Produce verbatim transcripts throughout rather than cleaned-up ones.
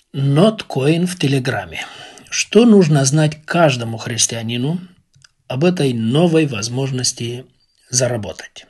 Ноткоин в Телеграме. Что нужно знать каждому христианину об этой новой возможности заработать?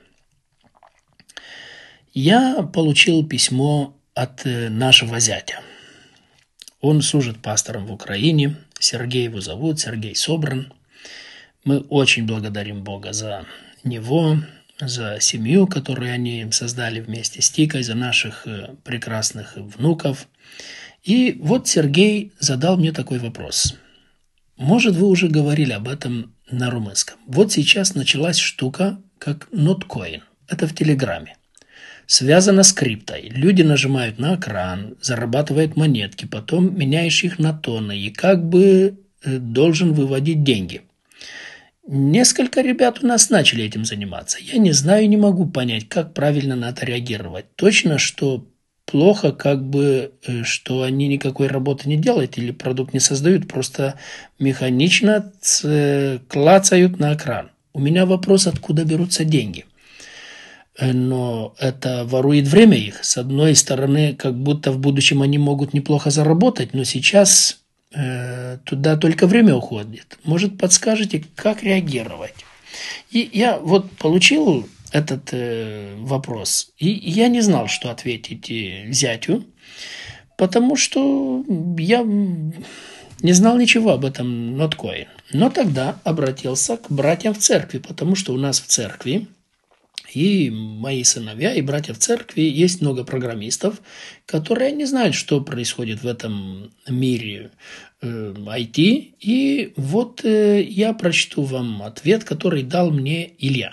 Я получил письмо от нашего зятя. Он служит пастором в Украине. Сергей его зовут, Сергей Собран. Мы очень благодарим Бога за него, за семью, которую они создали вместе с Тикой, за наших прекрасных внуков. И вот Сергей задал мне такой вопрос. Может, вы уже говорили об этом на румынском. Вот сейчас началась штука, как ноткоин. Это в Телеграме. Связано с криптой. Люди нажимают на экран, зарабатывают монетки, потом меняешь их на тонны и как бы должен выводить деньги. Несколько ребят у нас начали этим заниматься. Я не знаю и не могу понять, как правильно на это реагировать. Точно, что плохо, как бы, что они никакой работы не делают или продукт не создают, просто механично клацают на экран. У меня вопрос, откуда берутся деньги. Но это ворует время их. С одной стороны, как будто в будущем они могут неплохо заработать, но сейчас э, туда только время уходит. Может, подскажете, как реагировать? И я вот получил этот э, вопрос, и я не знал, что ответить зятю, потому что я не знал ничего об этом ноткоин. Но тогда обратился к братьям в церкви, потому что у нас в церкви и мои сыновья, и братья в церкви есть много программистов, которые не знают, что происходит в этом мире э, ай ти. И вот э, я прочту вам ответ, который дал мне Илья.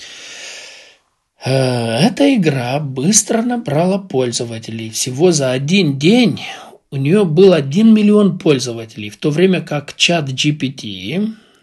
Э, эта игра быстро набрала пользователей. Всего за один день у нее был один миллион пользователей, в то время как чат джи пи ти...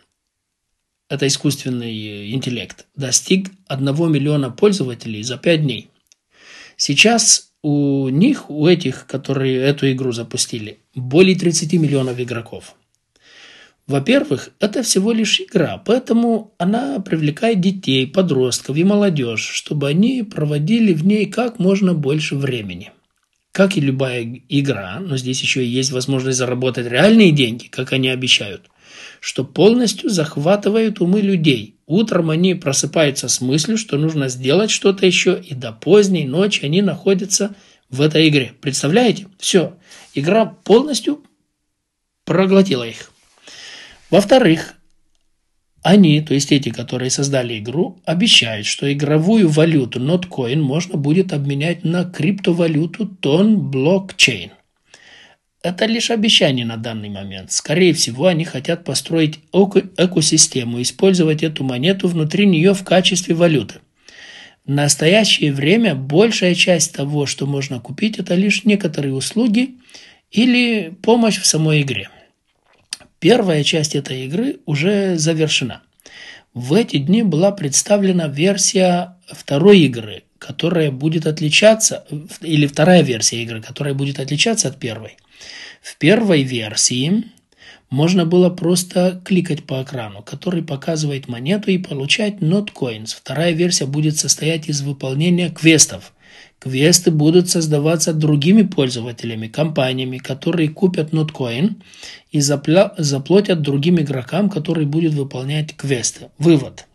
это искусственный интеллект, достиг одного миллиона пользователей за пять дней. Сейчас у них, у этих, которые эту игру запустили, более тридцати миллионов игроков. Во-первых, это всего лишь игра, поэтому она привлекает детей, подростков и молодежь, чтобы они проводили в ней как можно больше времени. Как и любая игра, но здесь еще и есть возможность заработать реальные деньги, как они обещают, что полностью захватывают умы людей. Утром они просыпаются с мыслью, что нужно сделать что-то еще, и до поздней ночи они находятся в этой игре. Представляете? Все. Игра полностью проглотила их. Во-вторых, они, то есть эти, которые создали игру, обещают, что игровую валюту ноткоин можно будет обменять на криптовалюту тон блокчейн. Это лишь обещание на данный момент. Скорее всего, они хотят построить экосистему, использовать эту монету внутри нее в качестве валюты. В настоящее время большая часть того, что можно купить, это лишь некоторые услуги или помощь в самой игре. Первая часть этой игры уже завершена. В эти дни была представлена версия второй игры, которая будет отличаться, или вторая версия игры, которая будет отличаться от первой. В первой версии можно было просто кликать по экрану, который показывает монету, и получать ноткоинс. Вторая версия будет состоять из выполнения квестов. Квесты будут создаваться другими пользователями, компаниями, которые купят ноткоин и запля- заплатят другим игрокам, которые будут выполнять квесты. Вывод.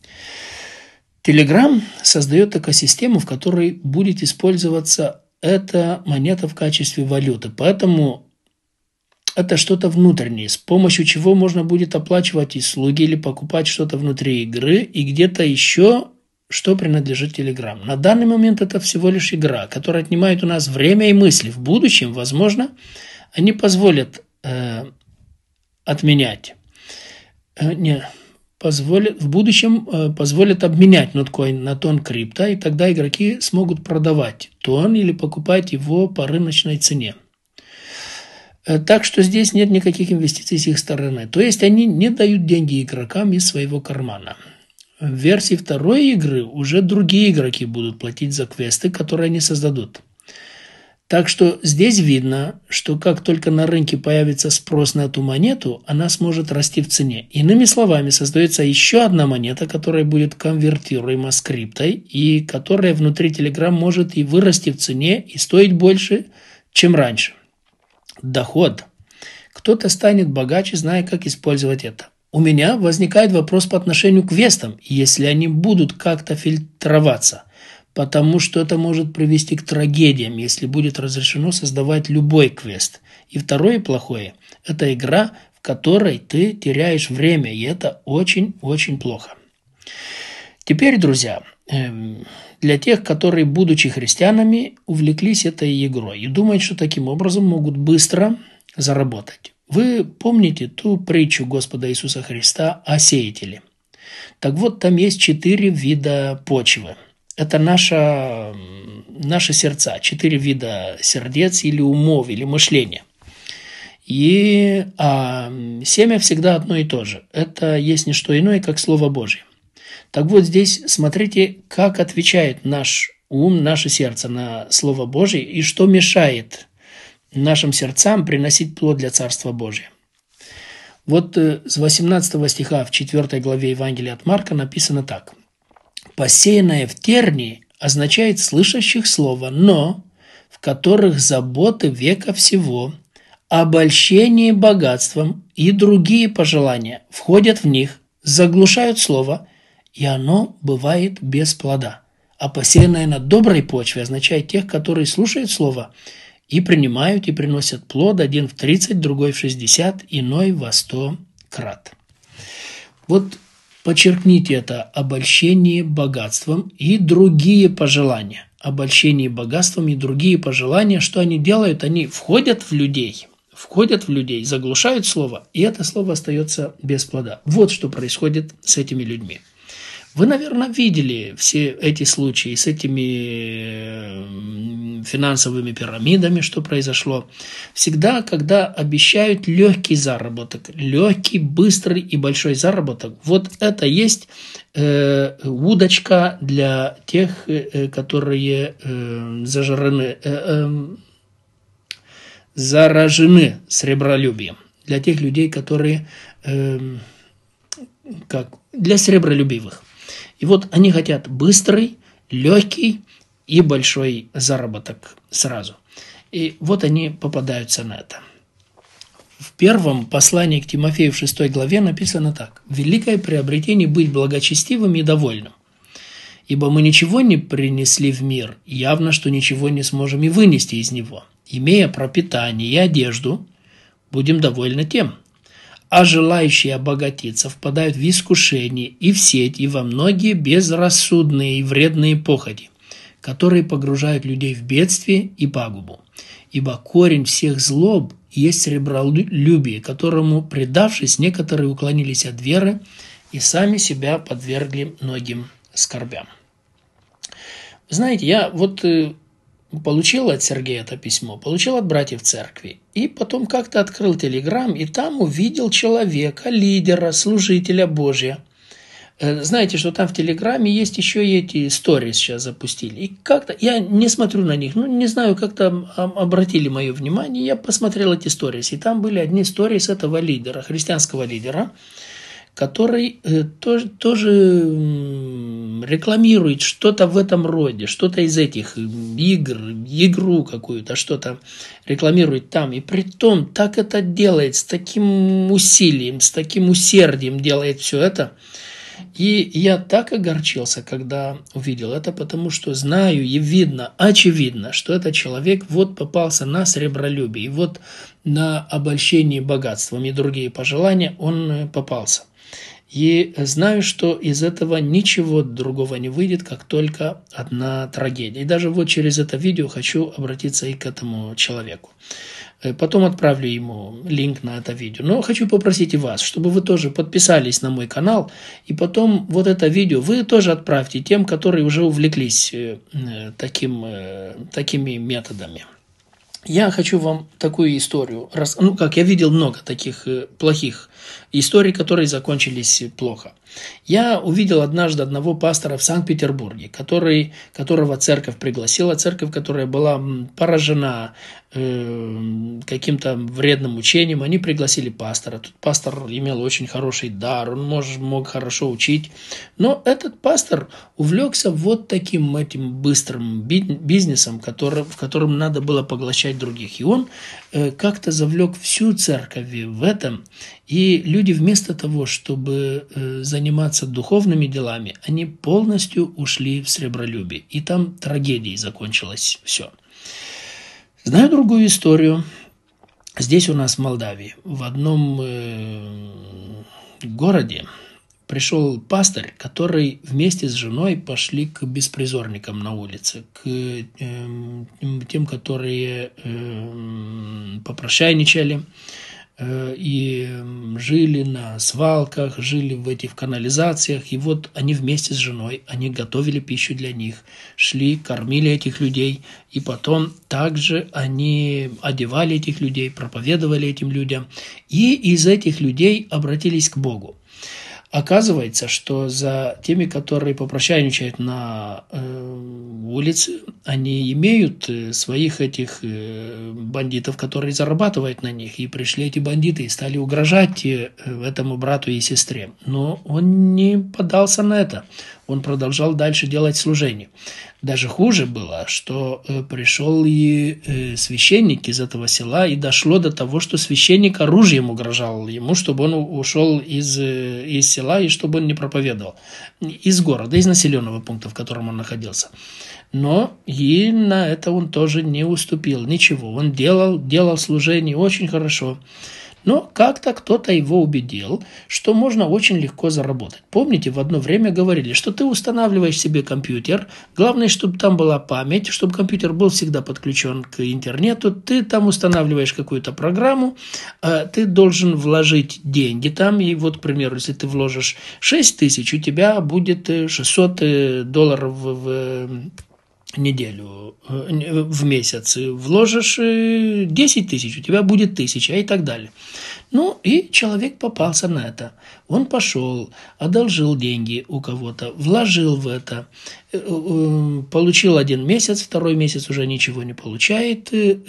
Telegram создает экосистему, в которой будет использоваться эта монета в качестве валюты. Поэтому это что-то внутреннее, с помощью чего можно будет оплачивать услуги или покупать что-то внутри игры и где-то еще, что принадлежит Telegram. На данный момент это всего лишь игра, которая отнимает у нас время и мысли. В будущем, возможно, они позволят э, отменять, э, не, позволят, в будущем э, позволят обменять ноткоин на тон крипто, и тогда игроки смогут продавать тон или покупать его по рыночной цене. Так что здесь нет никаких инвестиций с их стороны. То есть они не дают деньги игрокам из своего кармана. В версии второй игры уже другие игроки будут платить за квесты, которые они создадут. Так что здесь видно, что как только на рынке появится спрос на эту монету, она сможет расти в цене. Иными словами, создается еще одна монета, которая будет конвертируема с криптой, и которая внутри Telegram может и вырасти в цене, и стоить больше, чем раньше. доход. Кто-то станет богаче, зная, как использовать это. У меня возникает вопрос по отношению к квестам, если они будут как-то фильтроваться, потому что это может привести к трагедиям, если будет разрешено создавать любой квест. И второе плохое – это игра, в которой ты теряешь время, и это очень-очень плохо. Теперь, друзья, для тех, которые, будучи христианами, увлеклись этой игрой и думают, что таким образом могут быстро заработать. Вы помните ту притчу Господа Иисуса Христа о сеятеле? Так вот, там есть четыре вида почвы. Это наша, наши сердца, четыре вида сердец или умов, или мышления. И а, семя всегда одно и то же. Это есть не что иное, как Слово Божье. Так вот здесь смотрите, как отвечает наш ум, наше сердце на Слово Божье и что мешает нашим сердцам приносить плод для Царства Божия. Вот с восемнадцатого стиха в четвёртой главе Евангелия от Марка написано так. «Посеянное в тернии означает слышащих слово, но в которых заботы века всего, обольщение богатством и другие пожелания входят в них, заглушают слово, и оно бывает без плода. А посеянное на доброй почве означает тех, которые слушают слово и принимают и приносят плод, один в тридцать, другой в шестьдесят, иной во сто крат». Вот подчеркните это: обольщение богатством и другие пожелания. Обольщение богатством и другие пожелания. Что они делают? Они входят в людей, входят в людей, заглушают слово, и это слово остается без плода. Вот что происходит с этими людьми. Вы, наверное, видели все эти случаи с этими финансовыми пирамидами, что произошло. Всегда, когда обещают легкий заработок, легкий, быстрый и большой заработок, вот это есть э, удочка для тех, э, которые э, зажраны, э, э, заражены сребролюбием. Для тех людей, которые э, как, для сребролюбивых. И вот они хотят быстрый, легкий и большой заработок сразу. И вот они попадаются на это. В первом послании к Тимофею в шестой главе написано так. «Великое приобретение быть благочестивым и довольным. Ибо мы ничего не принесли в мир, явно, что ничего не сможем и вынести из него. Имея пропитание и одежду, будем довольны тем. А желающие обогатиться впадают в искушение и в сеть, и во многие безрассудные и вредные похоти, которые погружают людей в бедствие и пагубу. Ибо корень всех злоб есть сребролюбие, которому, предавшись, некоторые уклонились от веры и сами себя подвергли многим скорбям». Знаете, я вот получил от Сергея это письмо, получил от братьев церкви, и потом как-то открыл Телеграм, и там увидел человека, лидера, служителя Божия. Знаете, что там в Телеграме есть еще и эти истории сейчас запустили. И как-то, я не смотрю на них, ну не знаю, как-то обратили мое внимание, я посмотрел эти истории, и там были одни истории с этого лидера, христианского лидера, который э, тоже, тоже э, рекламирует что-то в этом роде, что-то из этих игр, игру какую-то, что-то рекламирует там. И притом так это делает, с таким усилием, с таким усердием делает все это. И я так огорчился, когда увидел это, потому что знаю и видно, очевидно, что этот человек вот попался на сребролюбие, и вот на обольщение богатством и другие пожелания он попался. И знаю, что из этого ничего другого не выйдет, как только одна трагедия. И даже вот через это видео хочу обратиться и к этому человеку. Потом отправлю ему линк на это видео. Но хочу попросить и вас, чтобы вы тоже подписались на мой канал. И потом вот это видео вы тоже отправьте тем, которые уже увлеклись таким, такими методами. Я хочу вам такую историю, ну как я видел много таких плохих историй, которые закончились плохо. Я увидел однажды одного пастора в Санкт-Петербурге, который, которого церковь пригласила, церковь, которая была поражена э, каким-то вредным учением, они пригласили пастора. Тут пастор имел очень хороший дар, он мож, мог хорошо учить. Но этот пастор увлекся вот таким этим быстрым бизнесом, который, в котором надо было поглощать других. И он э, как-то завлек всю церковь в этом. И люди вместо того, чтобы э, заниматься духовными делами, они полностью ушли в сребролюбие. И там трагедией закончилось все. Знаю другую историю. Здесь у нас в Молдавии, в одном э, городе, пришел пастырь, который вместе с женой пошли к беспризорникам на улице, к э, тем, которые э, попрошайничали э, и жили на свалках, жили в этих канализациях. И вот они вместе с женой, они готовили пищу для них, шли, кормили этих людей. И потом также они одевали этих людей, проповедовали этим людям. И из этих людей обратились к Богу. Оказывается, что за теми, которые попрошайничают на э, улице, они имеют своих этих э, бандитов, которые зарабатывают на них. И пришли эти бандиты и стали угрожать э, этому брату и сестре. Но он не поддался на это. Он продолжал дальше делать служение. Даже хуже было, что э, пришел и э, священник из этого села, и дошло до того, что священник оружием угрожал ему, чтобы он ушел из, э, из села и чтобы он не проповедовал. Из города, из населенного пункта, в котором он находился. Но и на это он тоже не уступил, ничего. Он делал, делал служение очень хорошо. Но как-то кто-то его убедил, что можно очень легко заработать. Помните, в одно время говорили, что ты устанавливаешь себе компьютер, главное, чтобы там была память, чтобы компьютер был всегда подключен к интернету, ты там устанавливаешь какую-то программу, ты должен вложить деньги там, и вот, к примеру, если ты вложишь шесть тысяч, у тебя будет шестьсот долларов в неделю, в месяц, вложишь десять тысяч, у тебя будет тысяча и так далее. Ну, и человек попался на это. Он пошел, одолжил деньги у кого-то, вложил в это, получил один месяц, второй месяц уже ничего не получает,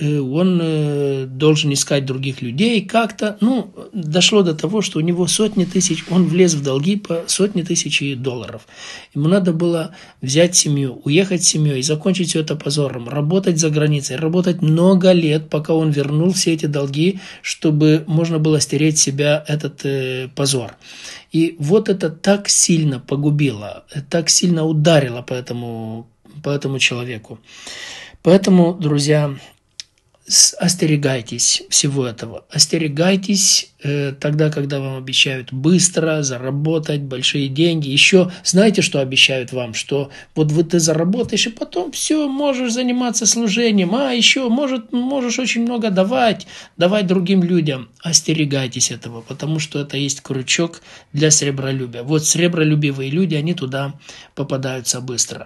он должен искать других людей как-то. Ну, дошло до того, что у него сотни тысяч, он влез в долги по сотни тысяч долларов. Ему надо было взять семью, уехать с семьей, закончить все это позором, работать за границей, работать много лет, пока он вернул все эти долги, чтобы можно было стереть с себя этот э, позор. И вот это так сильно погубило, так сильно ударило по этому, по этому человеку. Поэтому, друзья, остерегайтесь всего этого. Остерегайтесь э, тогда, когда вам обещают быстро заработать большие деньги. Еще знаете, что обещают вам? Что вот, вот ты заработаешь, и потом все, можешь заниматься служением. А еще может, можешь очень много давать, давать другим людям. Остерегайтесь этого, потому что это есть крючок для сребролюбия. Вот сребролюбивые люди, они туда попадаются быстро.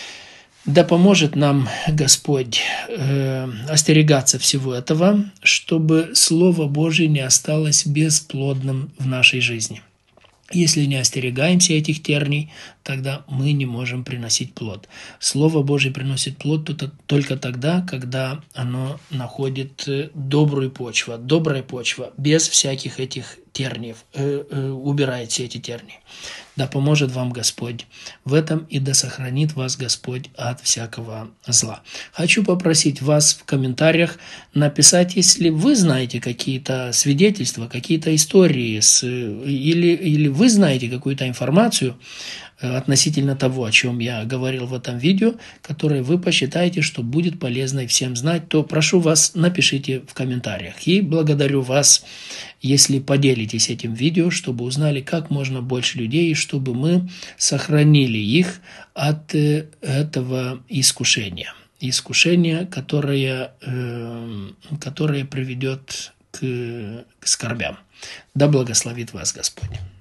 Да поможет нам Господь э, остерегаться всего этого, чтобы Слово Божие не осталось бесплодным в нашей жизни. Если не остерегаемся этих терний, тогда мы не можем приносить плод. Слово Божие приносит плод только тогда, когда оно находит добрую почву, добрая почва, без всяких этих терниев, э, э, убирает все эти тернии. Да поможет вам Господь в этом, и да сохранит вас Господь от всякого зла. Хочу попросить вас в комментариях написать, если вы знаете какие-то свидетельства, какие-то истории, с, или, или вы знаете какую-то информацию относительно того, о чем я говорил в этом видео, которое вы посчитаете, что будет полезно и всем знать, то прошу вас, напишите в комментариях. И благодарю вас, если поделитесь этим видео, чтобы узнали как можно больше людей, и чтобы мы сохранили их от этого искушения. Искушение, которое, которое приведет к скорбям. Да благословит вас Господь.